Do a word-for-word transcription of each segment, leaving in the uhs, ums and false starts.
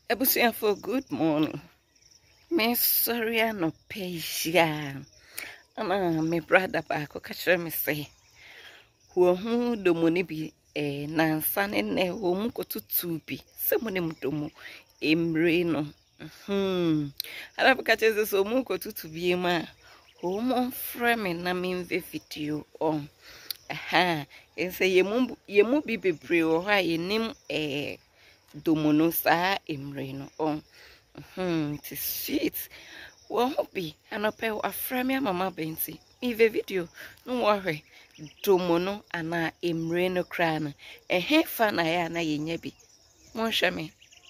Ebusia for good morning. Me sorry I no patient. Ana me brother back catch me say. Who hu do money be eh nansa ne ne wo mu kotutu bi. Se mo ne mdomo emre no. Hmm. Ala catch say so mu kotutu bi ma. Ho mo frame me na me video on. Aha. E say yemu yemu bi bebre wo ha yenim eh domono sa emre no on. Hmm, it is sweet. Well, hobby and a pair of frame mama Benty. If a video, no worry. Domono and I am rain crown. A hair fan I am a yebi. Monshame.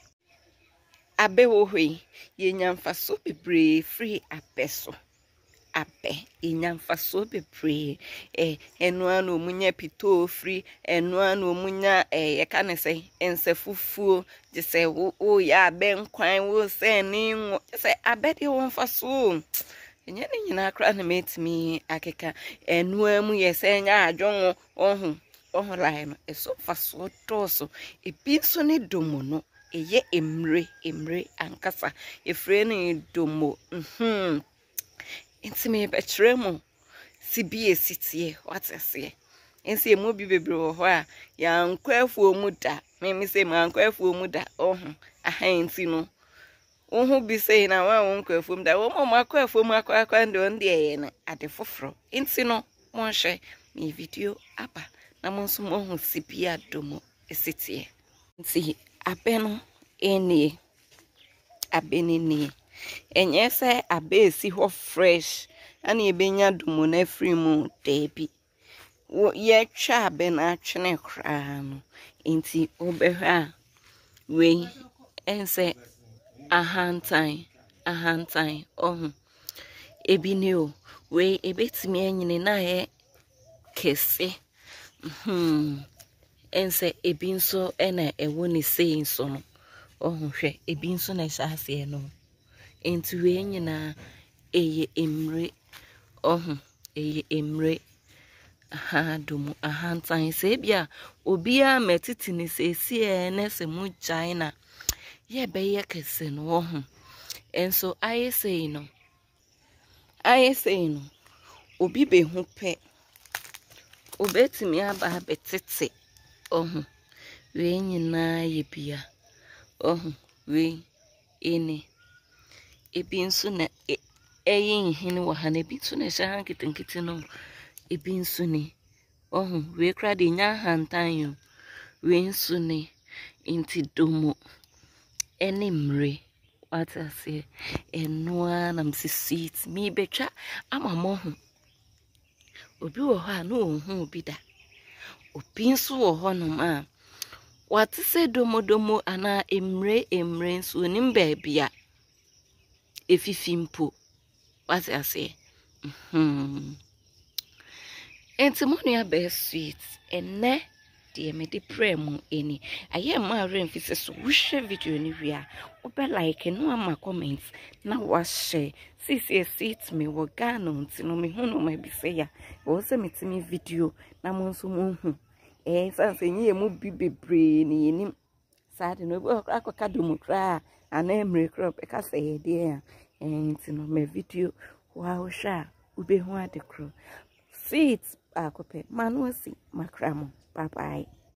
Abe wohi, ye nyam fa so be brave free a peso. Abe, ye nyam fa so be brave. Eh, and one no munya pito free, and one no munya eh, a can say, and se fufu. Just say, oh, yeah, ben quine will say, name. Just say, I bet you won't for so. And yet, you know, crying mate me, Akeka, and when we are saying, ah, John, oh, oh, line, a so for so torso, a piece on it domono, a ye emre, emre, and cassa, a friend domo, hm. It's me, but tremo, si be a city, what I say. And see a movie baby, where young careful muda. Me say my careful muda. Oh, I ain't seen no. Oh, who be saying I won't careful that one more careful my quack and on the air at the fofro. Ain't seen no one share me video upper. Namon some more sipia domo a city. See, a beno any a benini. And yes, I be see what fresh and ye benya domo ne free moon, Debbie. Wo ye cha ben a chene crown inti obeha we and say a hand time a hand time oh ebi new we a bit me any na ye kese hmm and say ebi so ena e woni saying so no oh hwe ebi so na sha se no inti we nyina eye emre oh eye emre aha domo aha tan se bia obia metiti ni se si e na se mu China ye be ye kese no wo ho enso aye sei no aye sei no obi be hu pe obetimi aba betete oho we nyina ye bia oho we ene ebi nso na eyin hini wa ha na ebi nso na sha hankitikiti no ebi nso ni oh we kra de nya hantan yo we nso ni inti domo eni mre what I say enwa na msisi mi betwa amamo ho obi wo ha na ohun obi da obi nso wo ho no ma what say domo domo ana emre emre nso ni mbabia efifimpo what I say mhm Enti mo nua be sweet enne de me de prem eni aye ma ren fi so wuhwe video ni wia wo be like no ama comment na wa share sisi sweet me wo Ghana nti no me hu no ma bi se ya wo se metimi video na mo nso mo hu eh sanse nyi mu bi bebre ni eni sad no bi akoka do mu kra ana emre crop e ka se de ya enti no me video wa wo sha ube hu ade kro sweet akope manuasi makramo bye bye.